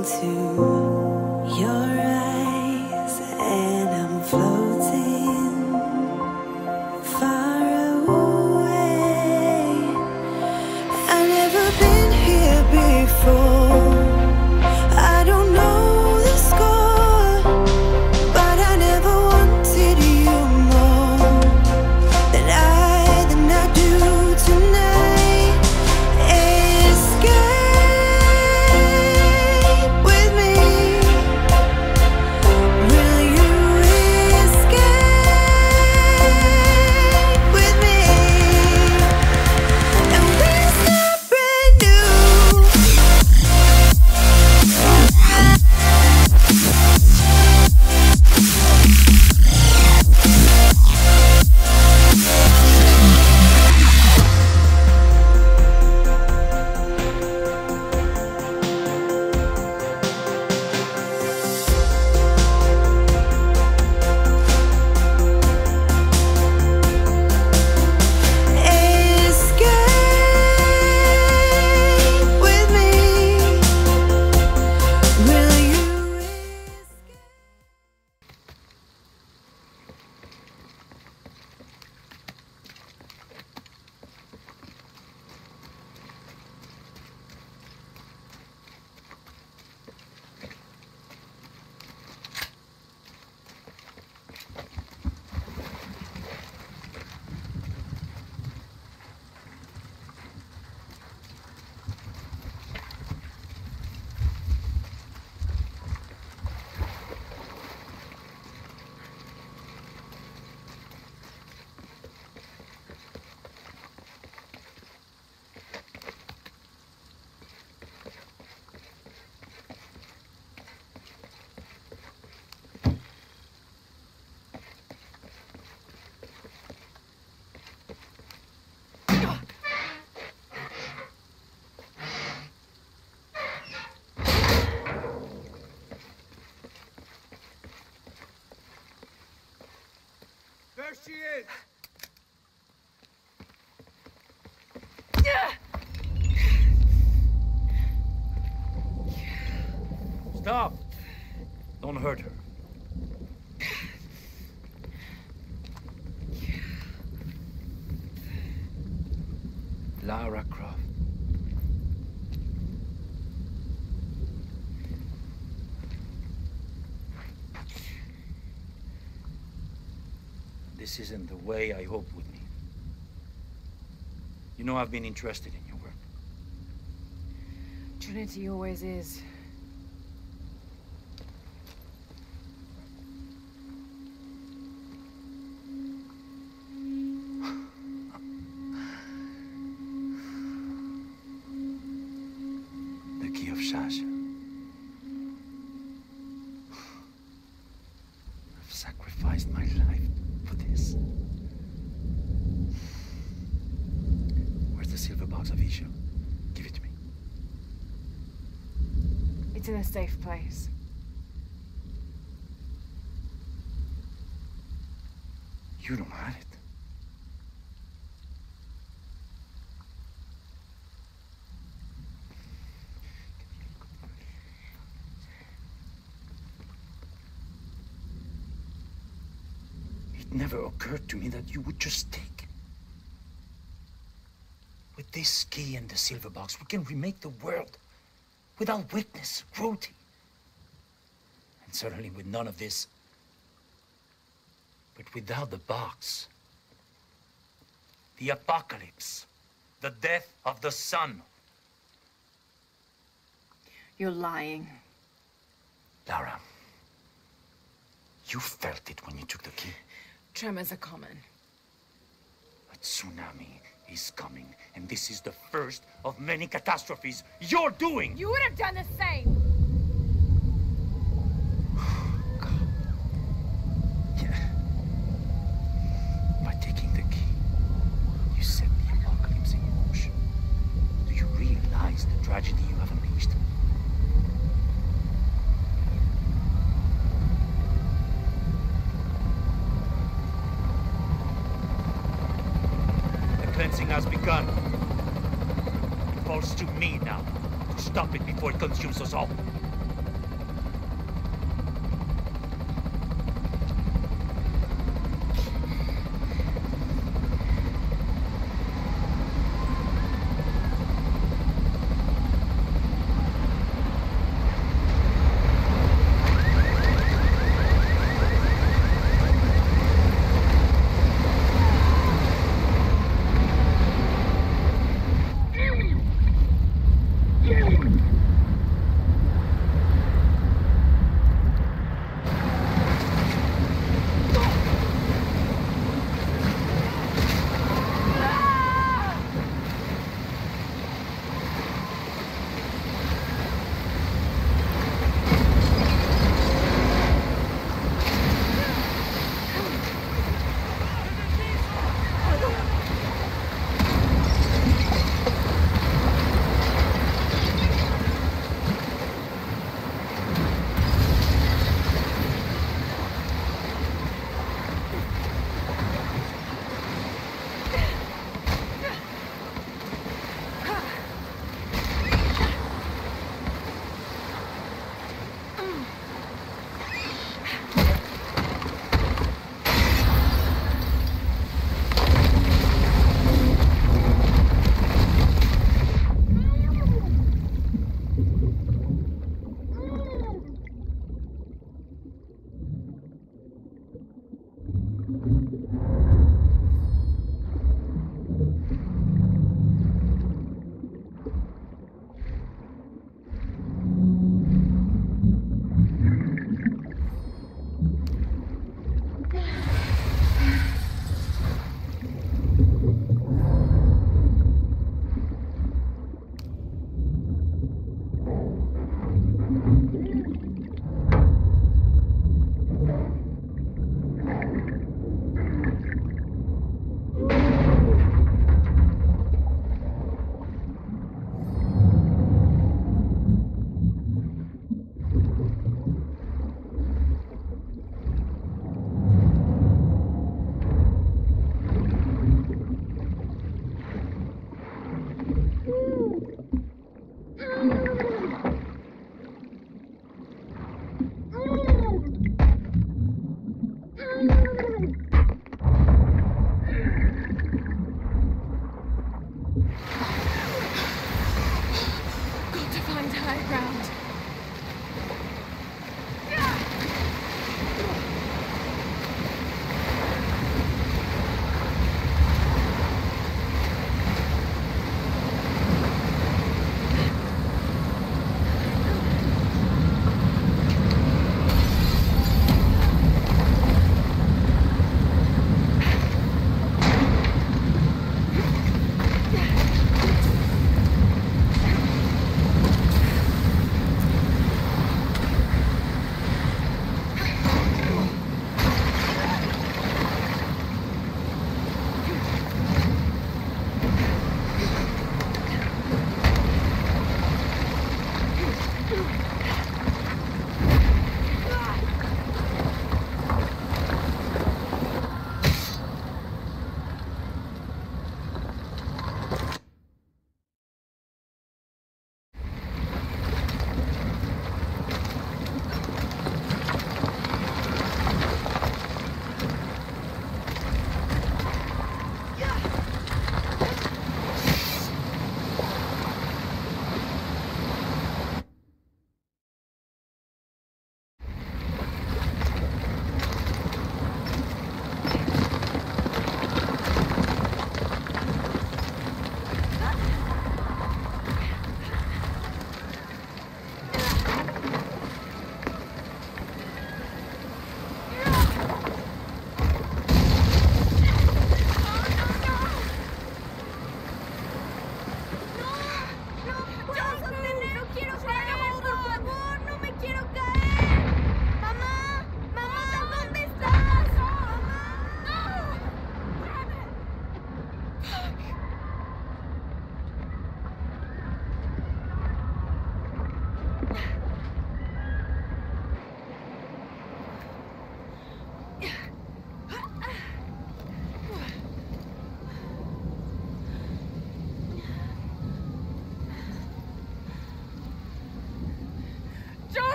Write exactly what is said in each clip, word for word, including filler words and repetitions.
into your eyes, and I'm floating far away. I've never been here before. I don't know the score, but I never wanted you more than I, than I do tonight. Escape with me. Will you escape with me? And we'll start brand new. Escape with me. Will you escape? There she is! Stop! Don't hurt her. Lara Croft. This isn't the way I hoped would be. You know I've been interested in your work. Trinity always is. The key of Shasha. I've sacrificed my life for this. Where's the silver box of Isha? Give it to me. It's in a safe place. You don't have it. It never occurred to me that you would just take it. With this key and the silver box, we can remake the world without weakness, cruelty. And certainly with none of this. But without the box, the apocalypse, the death of the sun. You're lying. Lara, you felt it when you took the key. Tremors are common. A tsunami is coming, and this is the first of many catastrophes you're doing. You would have done the same. Yeah. By taking the key, you set the apocalypse in motion. Do you realize the tragedy you have unleashed? The cleansing has begun. It falls to me now to stop it before it consumes us all.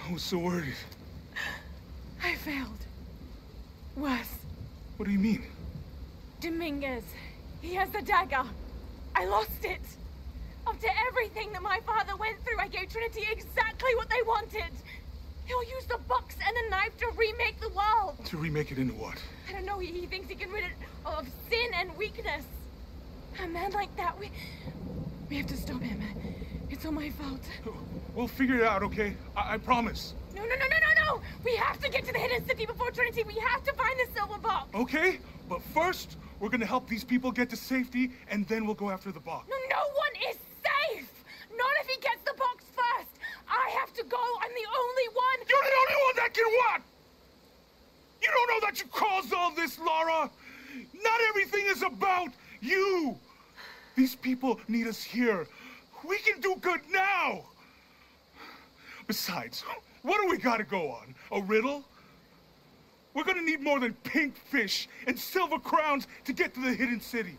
I was so worried. I failed. Worse. What do you mean? Dominguez. He has the dagger. I lost it. After everything that my father went through, I gave Trinity exactly what they wanted. He'll use the box and the knife to remake the world. To remake it into what? I don't know, he, he thinks he can rid it of sin and weakness. A man like that, we... We have to stop him. It's all my fault. We'll figure it out, okay? I, I promise. No, no, no, no, no, no! We have to get to the hidden city before Trinity. We have to find the silver box. Okay, but first, we're gonna help these people get to safety, and then we'll go after the box. No, no one is safe! Not if he gets the box first! I have to go! I'm the only one! You're the only one that can what? You don't know that you caused all this, Lara! Not everything is about you! These people need us here. We can do good now! Besides, what do we gotta go on? A riddle? We're gonna need more than pink fish and silver crowns to get to the hidden city.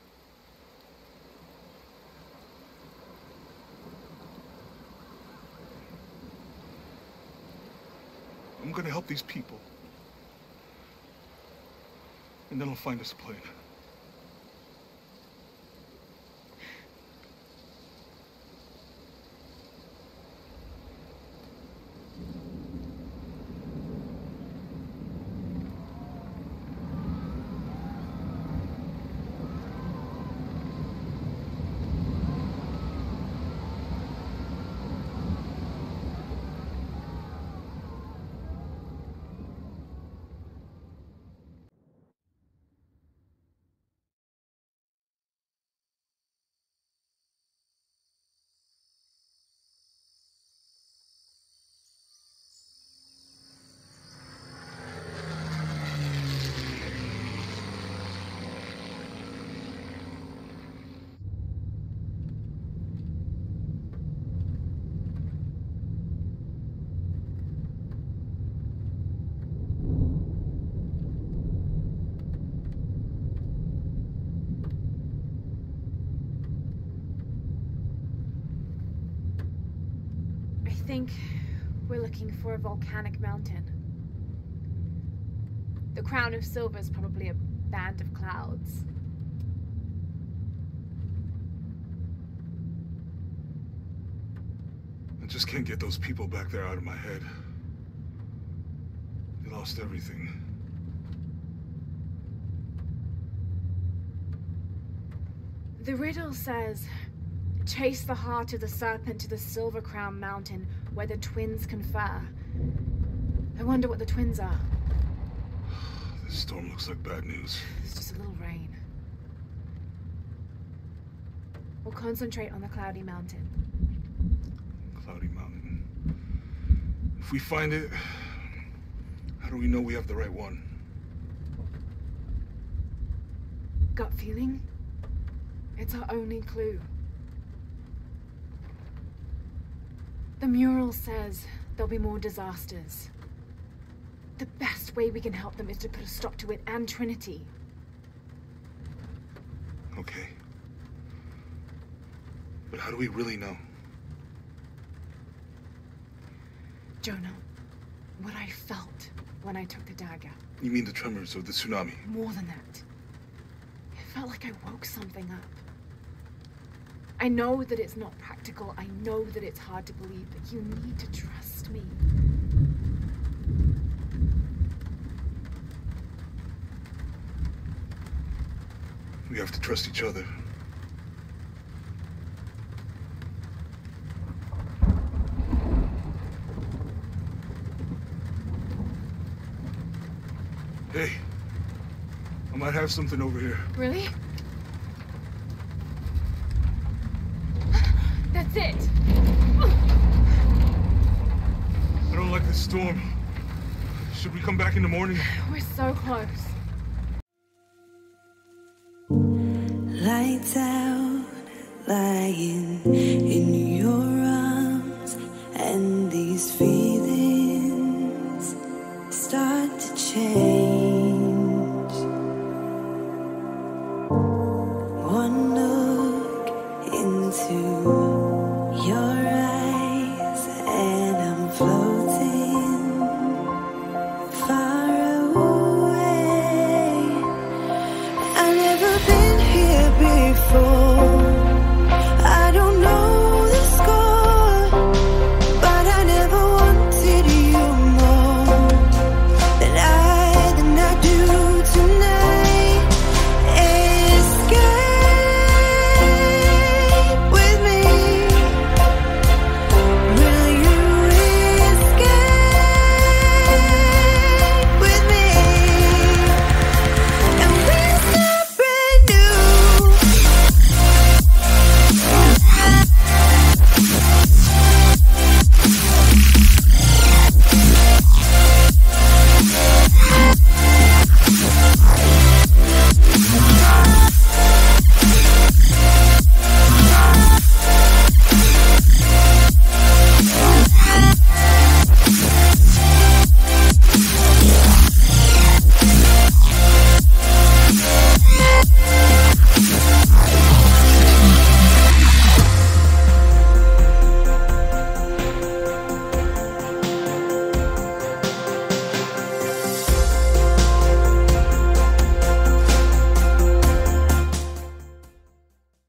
I'm gonna help these people. And then I'll find us a plane. I think we're looking for a volcanic mountain. The crown of silver is probably a band of clouds. I just can't get those people back there out of my head. They lost everything. The riddle says, chase the heart of the serpent to the Silver Crown Mountain where the twins confer. I wonder what the twins are. This storm looks like bad news. It's just a little rain. We'll concentrate on the Cloudy Mountain. Cloudy Mountain. If we find it, how do we know we have the right one? Gut feeling? It's our only clue. The mural says there'll be more disasters. The best way we can help them is to put a stop to it and Trinity. Okay. But how do we really know? Jonah, what I felt when I took the dagger. You mean the tremors of the tsunami? More than that. It felt like I woke something up. I know that it's not practical. I know that it's hard to believe, but you need to trust me. We have to trust each other. Hey, I might have something over here. Really? That's it! I don't like this storm. Should we come back in the morning? We're so close. Lights out, lying in your arms, and these feelings.